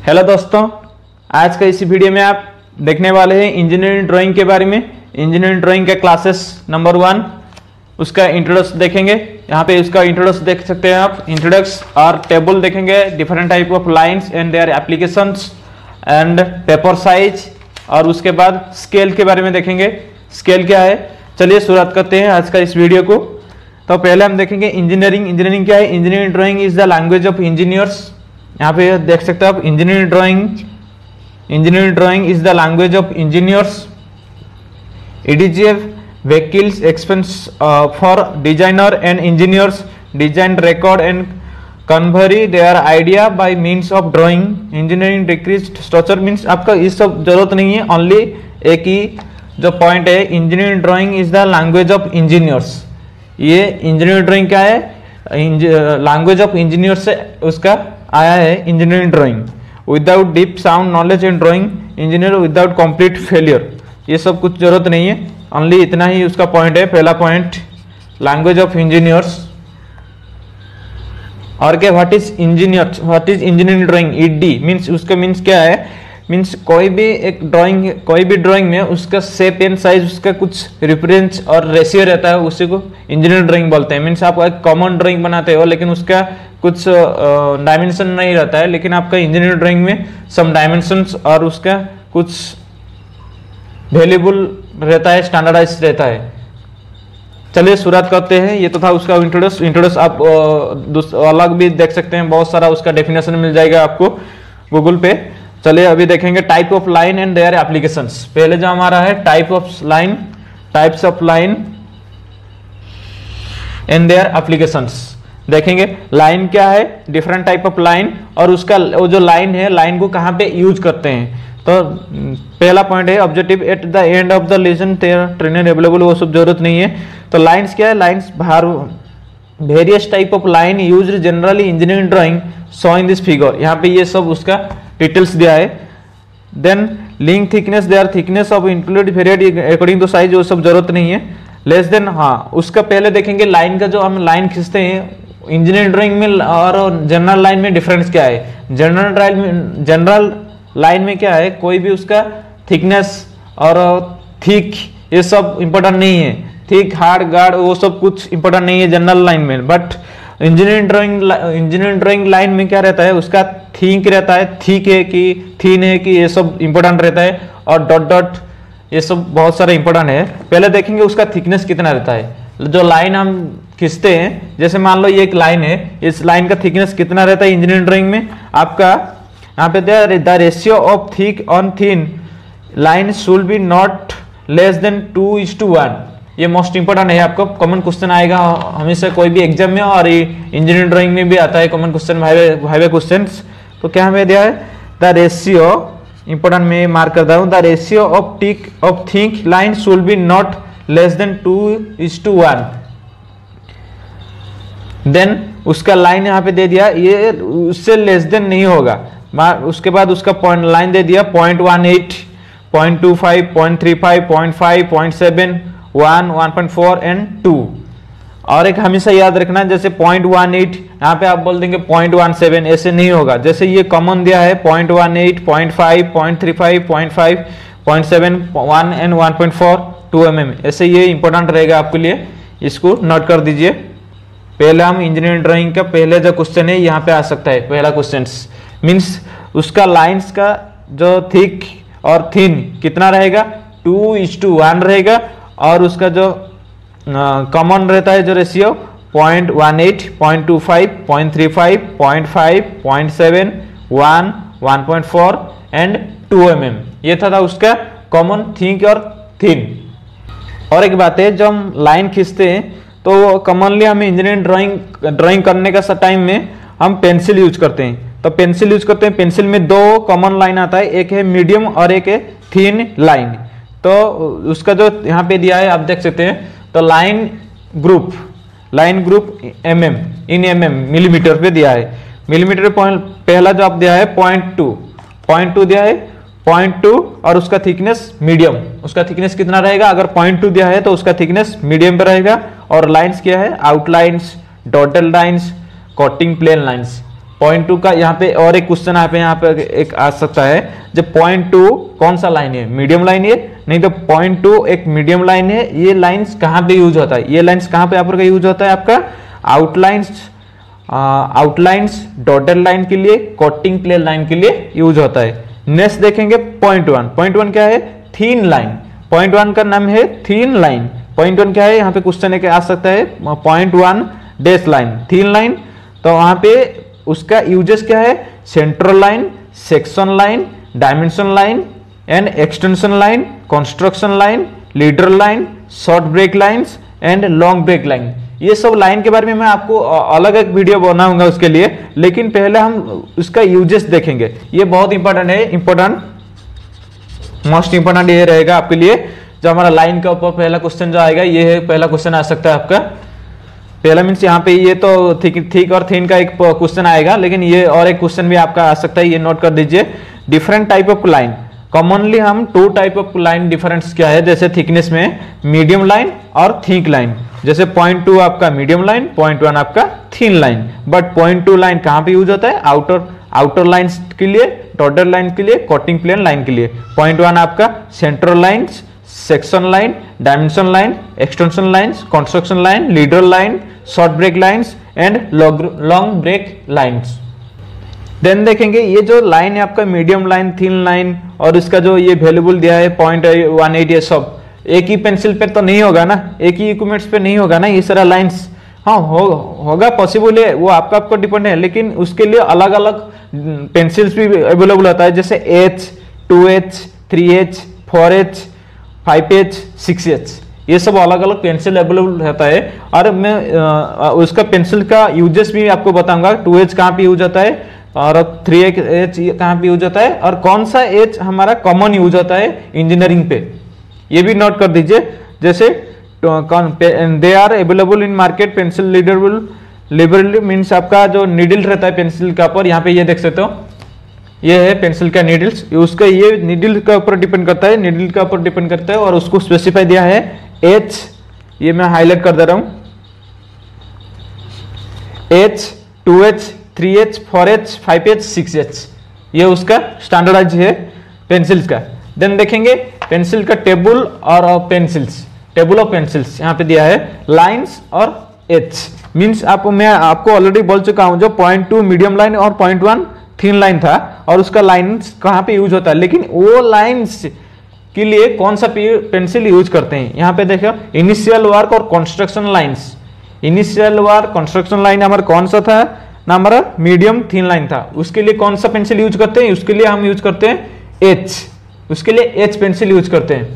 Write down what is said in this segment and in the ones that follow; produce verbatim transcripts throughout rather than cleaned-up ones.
Hello दोस्तों, आज का इस वीडियो में आप देखने वाले हैं इंजीनियरिंग ड्राइंग के बारे में। इंजीनियरिंग ड्राइंग के क्लासेस नंबर वन, उसका इंट्रोडक्शन देखेंगे। यहाँ पे उसका इंट्रोडक्शन देख सकते हैं आप। इंट्रोडक्शन और टेबल देखेंगे, different type of lines and their applications and paper size, और उसके बाद स्केल के बारे में देखेंगे। स्केल क्या है, चलिए शुरुआत करते हैं आज का इस वीडियो को। तो पहले हम देखेंगे इंजीनियरिंग। इंजीनियरिंग क्या है? Engineering drawing is the language of engineers. यहाँ पे देख सकते हो आप, engineering drawing engineering drawing is the language of engineers. It is a vehicles expense uh, for designer and engineers design record and convey their idea by means of drawing. engineering decreased structure means आपका इस सब जरूरत नहीं है, only एक ही जो point है, engineering drawing is the language of engineers. ये इंजीनियरिंग ड्राइंग क्या है? लैंग्वेज ऑफ इंजीनियर्स से उसका आया है engineering drawing. Without deep sound knowledge in drawing engineer without complete failure, ये सब कुछ जरूरत नहीं है, ओनली इतना ही उसका पॉइंट है। पहला पॉइंट लैंग्वेज ऑफ इंजीनियर्स। और क्या, what is engineer, what is engineering drawing? ED means उसका मींस क्या है? मींस कोई भी एक ड्राइंग कोई भी ड्राइंग में उसका शेप एंड साइज, उसका कुछ रिफरेंस और रेशियो रहता है, उसी को इंजीनियरिंग ड्राइंग बोलते हैं। मींस आप एक कॉमन ड्राइंग बनाते हो लेकिन उसका कुछ डायमेंशन नहीं रहता है, लेकिन आपका इंजीनियरिंग ड्राइंग में सम डायमेंशंस और उसका कुछ वैल्यूबल रहता है, स्टैंडर्डाइज रहता है। चलिए शुरुआत करते हैं। ये तो था उसका इंट्रोडक्शन। इंट्रोडक्शन आप अलग भी देख सकते हैं, बहुत सारा उसका डेफिनेशन मिल जाएगा आपको गूगल पे। चलिए अभी देखेंगे type of line and their applications. पहले जो हमारा है type of line, types of line and their applications देखेंगे। लाइन क्या है? डिफरेंट टाइप ऑफ लाइन, और उसका वो जो लाइन है, लाइन को कहाँ पे यूज करते हैं। तो पहला पॉइंट है objective at the end of the lesson trainer available, वो सब जरूरत नहीं है। तो लाइंस क्या है? लाइंस बाहर various type of line used generally engineering drawing so in this figure. यहाँ पे ये सब उसका डिटेल्स दिया है। Then link thickness, they are thickness of include variate according to size, वो सब जरूरत नहीं है। लेस देन, हाँ उसका पहले देखेंगे लाइन का, जो हम लाइन खींचते हैं इंजीनियरिंग ड्राइंग में और जनरल लाइन में डिफरेंस क्या है। जनरल ड्राइंग में जनरल लाइन में क्या है, कोई भी उसका थिकनेस और थिक ये सब इंपॉर्टेंट नहीं है। थिक, हार्ड, गार्ड वो सब कुछ इंपॉर्टेंट नहीं है जनरल लाइन में। But engineering drawing engineering drawing line में क्या रहता है, उसका थिक रहता है, थिक है कि थीन है कि ये सब इंपॉर्टेंट रहता है, और डॉट डॉट ये सब बहुत सारे इंपॉर्टेंट है। पहले देखेंगे उसका थिकनेस कितना रहता है। जो लाइन हम खींचते हैं, जैसे मान लो ये एक लाइन है, इस लाइन का थिकनेस कितना रहता है इंजीनियरिंग ड्राइंग में आपका? यहाँ पे the ratio of thick on thin line should be not less than two is to one. ये मोस्ट इंपोर्टेंट है, आपको कॉमन क्वेश्चन आएगा हमेशा कोई भी एग्जाम में, और इंजीनियरिंग ड्राइंग में भी आता है कॉमन क्वेश्चन, हाईवे क्वेश्चन। तो क्या हमें दिया है? द रेशियो, इंपोर्टेंट में मार्क करता हूँ, the ratio of thick of thick line should be not less than two is to one. Then उसका लाइन यहाँ पे दे दिया, ये उससे लेस देन नहीं होगा। उसके बाद उसका पॉइंट लाइन दे दिया point one eight, point two five, point three five, point five, point seven, one, one point four and two. और एक हमेशा याद रखना, जैसे पॉइंट वन एट यहाँ पे आप बोल देंगे पॉइंट वन सेवन, ऐसे नहीं होगा। जैसे ये कॉमन दिया है point one eight, point five, point three five, point five, point seven, one and one point four, two M M, ऐसे ये इंपॉर्टेंट रहेगा आपके लिए, इसको नोट कर दीजिए। पहले हम इंजीनियरिंग ड्राइंग का पहले जो क्वेश्चन है यहाँ पे आ सकता है। पहला क्वेश्चन मीन्स उसका लाइंस का जो थिक और थिन कितना रहेगा? टू इज टू वन रहेगा, और उसका जो कॉमन uh, रहता है जो ratio point one eight, point two five, point three five, point five, point seven, one, one point four and two M M. ये था, था उसका कॉमन थिक और थिन। और एक बात है, जब हम लाइन खींचते हैं तो कॉमनली हमें इंजीनियरिंग ड्राइंग ड्राइंग करने का टाइम में हम पेंसिल यूज करते हैं। तो पेंसिल यूज करते हैं, पेंसिल में दो कॉमन लाइन आता है, एक है मीडियम और एक है थिन लाइन। तो उसका जो यहाँ पे दिया है आप देख सकते हैं, तो line group line group M M in M M millimeter पे दिया है। मिलीमीटर पॉइंट पहला जो आप दिया है पॉइंट टू, पॉइंट टू दिया है, पॉइंट टू, और उसका थिकनेस मीडियम। उसका थिकनेस कितना रहेगा? अगर पॉइंट टू दिया है तो उसका थिकनेस मीडियम पे रहेगा। और लाइंस क्या है? Outlines, dotted lines, cutting plane lines, point two का यहाँ पे और एक क्वेश्चन यहाँ पे यहाँ पे एक आ सकता है, जब पॉइंट टू कौन सा लाइन है, मीडियम लाइन है, नहीं तो पॉइंट टू एक मीडियम लाइन है, ये लाइंस कहाँ पे यूज होता है, ये लाइंस कहाँ पे यहाँ पर यूज होता है आपका आउटलाइंस, आउटलाइंस डॉटेड लाइन के लिए, कटिंग प्लेन लाइन के लिए यूज होता है। नेक्स्ट देखेंगे पॉइंट वन। पॉइंट वन क्या है, थीन लाइन। पॉइंट वन का नाम है थीन लाइन। पॉइंट वन क्या है, यहाँ पे क्वेश्चन एक आ सकता है point one dash line, thin line, तो वहां पे उसका यूजेस क्या है, central line, section line, dimension line and extension line, construction line, leader line, short break lines and long break line. ये सब लाइन के बारे में मैं आपको अलग एक वीडियो बनाऊंगा उसके लिए, लेकिन पहले हम उसका यूजेस देखेंगे। ये बहुत इंपॉर्टेंट है, इंपॉर्टेंट मोस्ट इंपॉर्टेंट ये रहेगा आपके लिए। जो हमारा लाइन का ऊपर पहला क्वेश्चन जो आएगा, ये है पहला क्वेश्चन आ सकता है आपका। पहला मीन्स यहाँ पे ये तो थिक थिक और थिन का एक क्वेश्चन आएगा, लेकिन ये और एक क्वेश्चन भी आपका आ सकता है, ये नोट कर दीजिए। Different type of line, commonly हम two type of line difference क्या है, जैसे थिकनेस में मीडियम लाइन और थिक लाइन। जैसे पॉइंट टू आपका मीडियम लाइन, पॉइंट वन आपका thin line. But point two line कहाँ पे यूज होता है, आउटर आउटर लाइंस के लिए, डॉटेड लाइन के लिए, कटिंग प्लेन लाइन के लिए। पॉइंट वन आपका central lines, section line, dimension line, extension lines, construction line, leader line, short break lines and long break lines. Then देखेंगे ये जो लाइन है आपका मीडियम लाइन, थिन लाइन और इसका जो ये वैल्यूबल दिया है पॉइंट वन एट, ये सब एक ही पेंसिल पे तो नहीं होगा ना, एक ही इक्विपमेंट्स पे नहीं होगा ना ये सारा लाइंस। हाँ हो, होगा, पॉसिबल है, वो आपका आपको डिपेंड है, लेकिन उसके लिए अलग अलग पेंसिल्स भी अवेलेबल होता है, जैसे H, two H, three H, four H, five H, six H, ये सब अलग अलग पेंसिल अवेलेबल रहता है। और मैं आ, उसका पेंसिल का यूजेस भी आपको बताऊंगा, टू एच कहाँ पे यूज होता है और थ्री एच कहाँ पे यूज होता है और कौन सा एच हमारा कॉमन यूज होता है इंजीनियरिंग पे, ये भी नोट कर दीजिए। जैसे they are available in market pencil लीडरबल लिबरली मीन्स आपका जो नीडल रहता है पेंसिल का ऊपर, यहाँ पे ये देख सकते हो, ये है पेंसिल का नीडल्स, उसका ये नीडल का ऊपर डिपेंड करता है, नीडल का ऊपर डिपेंड करता है और उसको स्पेसिफाई दिया है एच, ये मैं हाईलाइट कर दे रहा हूं, H, two H, three H, four H, five H, six H, ये उसका स्टैंडर्डाइज है पेंसिल्स का। देन देखेंगे पेंसिल का टेबल और पेंसिल्स, टेबल ऑफ पेंसिल्स यहाँ पे दिया है लाइंस और एच मीन्स आप, मैं आपको ऑलरेडी बोल चुका हूं, जो पॉइंट टू मीडियम लाइन और पॉइंट वन थिन लाइन था और उसका लाइंस कहाँ पे यूज होता है, लेकिन वो लाइंस के लिए कौन सा पेंसिल यूज करते हैं। यहाँ पे देखो इनिशियल वर्क और construction lines, initial work construction line हमारा कौन सा था ना, हमारा मीडियम थिन लाइन था, उसके लिए कौन सा पेंसिल यूज करते हैं, उसके लिए हम यूज करते हैं एच, उसके लिए एच पेंसिल यूज करते हैं।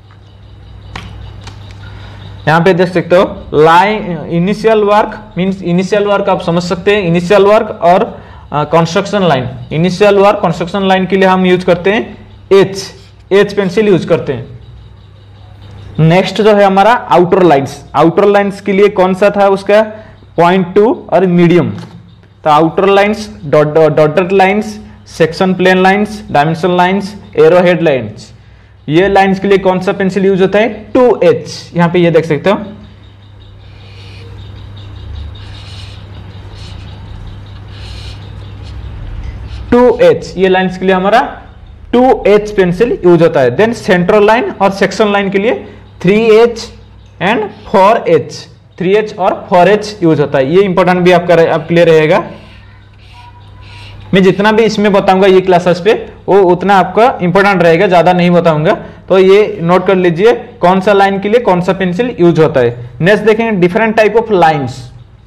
यहाँ पे देख सकते हो line initial work means, initial work आप समझ सकते हैं, इनिशियल वर्क और construction line, initial work construction line के लिए हम यूज करते हैं एच, एच पेंसिल यूज करते हैं। नेक्स्ट जो है हमारा आउटर लाइंस, आउटर लाइंस के लिए कौन सा था उसका पॉइंट टू और मीडियम, तो outer lines, dotted lines, section plane lines, dimension lines, arrow head lines, ये लाइंस के लिए कौन सा पेंसिल यूज होता है टू एच, यहां पे ये देख सकते हो, टू एच, ये लाइंस के लिए हमारा टू एच पेंसिल यूज होता है। देन सेंट्रल लाइन और सेक्शन लाइन के लिए three H and four H, three H और फोर एच यूज होता है, ये इंपॉर्टेंट भी आपका आपके लिए रहेगा। मैं जितना भी इसमें बताऊंगा ये क्लासेस पे वो उतना आपका इंपॉर्टेंट रहेगा, ज्यादा नहीं बताऊंगा, तो ये नोट कर लीजिए कौन सा लाइन के लिए कौन सा पेंसिल यूज होता है। नेक्स्ट देखेंगे different type of lines,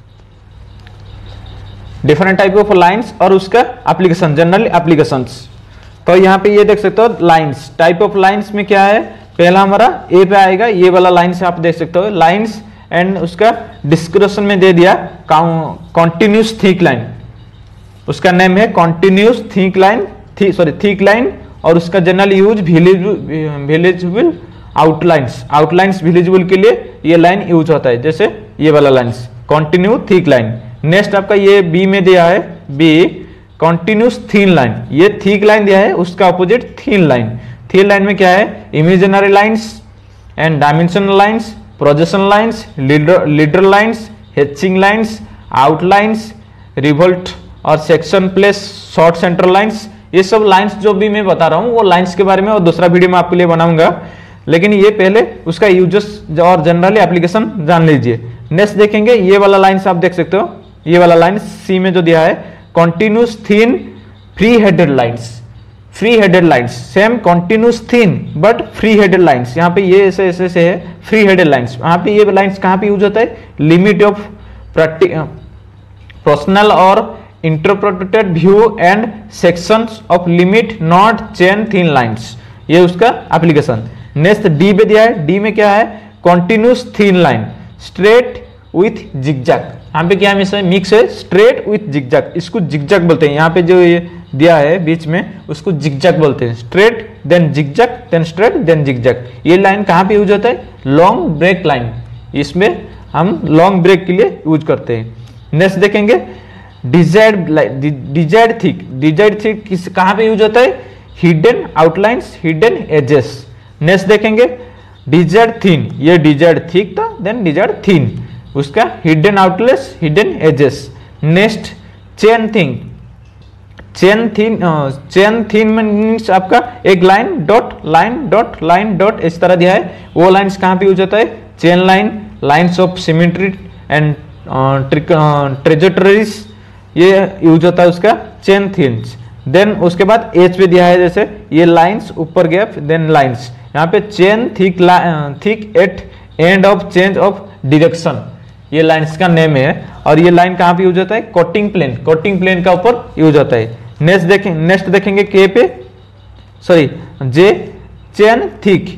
different type of lines और उसका एप्लीकेशन, जनरल एप्लीकेशंस। तो यहाँ पे ये देख सकते हो लाइंस, टाइप ऑफ लाइंस में क्या है, पहला हमारा ए पे आएगा, ये वाला लाइंस आप देख सकते हो लाइंस एंड उसका डिस्क्रिप्शन में दे दिया कॉन्टिन्यूस थिक लाइन, उसका नेम है continuous thick line, sorry thick line और उसका general use visible outlines, outlines visible के लिए ये लाइन यूज होता है, जैसे ये वाला lines continue thick line. Next आपका ये बी में दिया है, बी कॉन्टिन्यूस थीन लाइन, ये थिक लाइन दिया है, उसका opposite thin line. Thin line में क्या है, imaginary lines and dimensional lines, projection lines, leader leader lines, hatching lines, outlines, revolt और section plus short central lines, ये सब लाइंस जो भी मैं बता रहा हूँ वो लाइंस के बारे में और दूसरा वीडियो में आपके लिए बनाऊंगा, लेकिन ये पहले उसका यूजेस और जनरली एप्लीकेशन जान लीजिए। नेक्स्ट देखेंगे ये वाला लाइंस आप देख सकते हो, ये वाला लाइन सी में जो दिया है continuous thin free headed lines, free headed lines same continuous thin but free headed lines, यहाँ पे ये ऐसे ऐसे से है फ्री हेडेड लाइंस। यहाँ पे ये लाइंस कहाँ पे यूज होता है, लिमिट ऑफ पर्सनल और interpreted view and sections of limit not chain thin lines, ये उसका एप्लीकेशन। नेक्स्ट डी पे दिया है, डी में क्या है, continuous thin line straight with zigzag, यहाँ पे क्या है मिक्स है स्ट्रेट विथ जिगजैग, इसको जिगजैग बोलते हैं। यहाँ पे जो ये दिया है बीच में उसको जिगजैग बोलते हैं, straight then zigzag then straight then zigzag. ये लाइन कहाँ पे यूज होता है, लॉन्ग ब्रेक लाइन, इसमें हम लॉन्ग ब्रेक के लिए यूज करते हैं। नेक्स्ट देखेंगे desired desired thick, desired thick किस कहाँ पे यूज होता है, hidden outlines hidden edges. Next देखेंगे डिजायर्ड थीन, ये डिजायर्ड थिक था देन डिजायर्ड थीन, उसका hidden outlines hidden edges. Next chain thing, chain thin, chain thin means आपका एक line dot line dot line dot इस तरह दिया है, वो लाइन्स कहाँ पे यूज होता है, chain line, lines of symmetry and trajectories, ये यूज होता है उसका चेन थीन्स। देन उसके बाद एच पे दिया है जैसे ये लाइंस ऊपर गैप देन लाइंस, यहाँ पे chain thick thick at end of change of direction, ये लाइंस का नेम है। और ये लाइन कहाँ पे यूज होता है, कोटिंग प्लेन, कोटिंग प्लेन का ऊपर यूज होता है। नेक्स्ट देखें नेक्स्ट देखेंगे के पे sorry J chain thick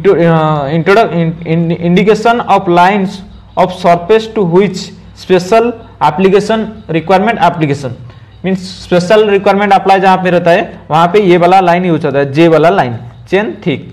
indication of lines of surface to which special application requirement application means special requirement apply जहां पे रहता है वहां पे ये वाला लाइन यूज होता है, जे वाला लाइन चेन थिक।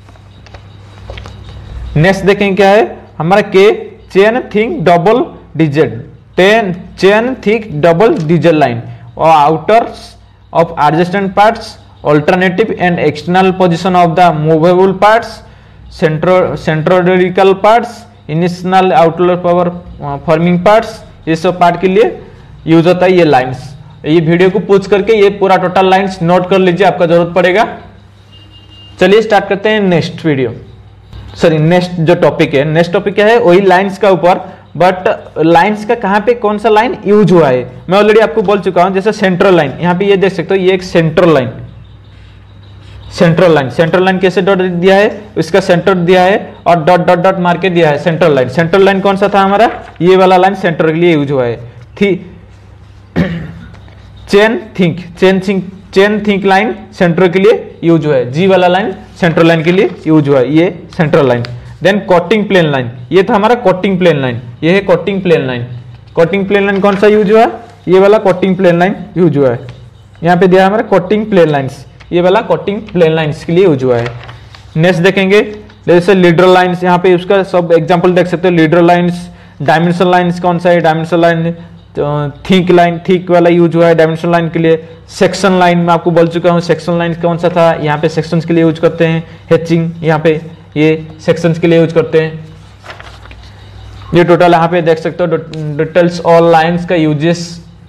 नेक्स्ट देखेंगे क्या है हमारा के chain thick double digit, ten chain thick double digit line और outers of adjacent parts, alternative and external position of the movable parts, centro centroidal parts, initial outer power forming parts, ये सब part के लिए use होता है ये lines. ये video को पूछ करके ये पूरा टोटल लाइंस नोट कर लीजिए, आपका जरूरत पड़ेगा। चलिए स्टार्ट करते हैं नेक्स्ट वीडियो सॉरी नेक्स्ट जो टॉपिक है। नेक्स्ट टॉपिक क्या है, वही लाइंस का ऊपर, बट लाइंस का कहाँ पे कौन सा लाइन यूज हुआ है मैं ऑलरेडी आपको बोल चुका हूं। जैसे सेंट्रल लाइन, यहाँ पे ये देख सकते हो, ये एक central line, central line central line कैसे डॉट दिया है, इसका सेंटर दिया है और डॉट डॉट डॉट मार के दिया है सेंट्रल लाइन। सेंट्रल लाइन कौन सा था हमारा, ये वाला लाइन सेंटर के लिए यूज हुआ है। थी chain thin chain thin chain thin line centre के लिए यूज हुआ है, जी वाला लाइन सेंट्रल लाइन के लिए यूज हुआ है, ये central line. Then cutting plane line, ये था हमारा कोटिंग प्लेन लाइन, ये है cutting plane line. Cutting plane line कौन सा यूज हुआ है, ये वाला कोटिंग प्लेन लाइन यूज हुआ है। यहाँ पे दिया है हमारा कोटिंग प्लेन लाइन्स, ये वाला कोटिंग प्लेन लाइन्स के लिए यूज हुआ है। नेक्स्ट देखेंगे जैसे लीडर लाइन्स, यहाँ पे उसका सब एग्जांपल देख सकते हो। लीडर लाइन्स, डायमेंशनल लाइन्स कौन सा है, dimensional line thick line, thick वाला यूज हुआ है डायमेंशनल लाइन के लिए। सेक्शन लाइन में आपको बोल चुका हूँ, सेक्शन लाइन कौन सा था, यहाँ पे सेक्शंस के लिए यूज करते हैं। हैचिंग, यहाँ पे ये सेक्शंस के लिए यूज करते हैं। ये टोटल यहाँ पे देख सकते हो डिटेल्स ऑल लाइन्स का यूजेस।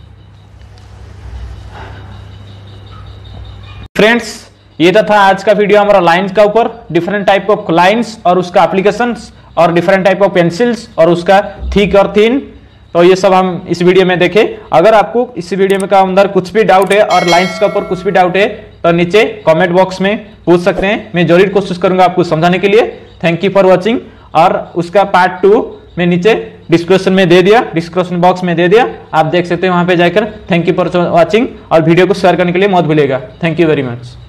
फ्रेंड्स ये तो था आज का वीडियो हमारा लाइन्स का ऊपर, डिफरेंट टाइप ऑफ लाइन्स और उसका एप्लीकेशंस और डिफरेंट टाइप ऑफ पेंसिल्स और उसका थिक और थिन, तो ये सब हम इस वीडियो में देखें। अगर आपको इस वीडियो में का अंदर कुछ भी डाउट है और लाइन्स के ऊपर कुछ भी डाउट है तो नीचे कमेंट बॉक्स में पूछ सकते हैं, मैं जरूर कोशिश करूंगा आपको समझाने के लिए। Thank you for watching. और उसका पार्ट टू मैं नीचे डिस्क्रिप्शन में दे दिया, डिस्क्रिप्शन बॉक्स में दे दिया, आप देख सकते हैं वहां पे जाकर। थैंक यू फॉर वॉचिंग और वीडियो को शेयर करने के लिए मत भूलिएगा। Thank you very much.